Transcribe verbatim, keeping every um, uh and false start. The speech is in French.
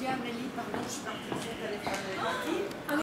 Amélie, pardon, je suis partie, elle est partie.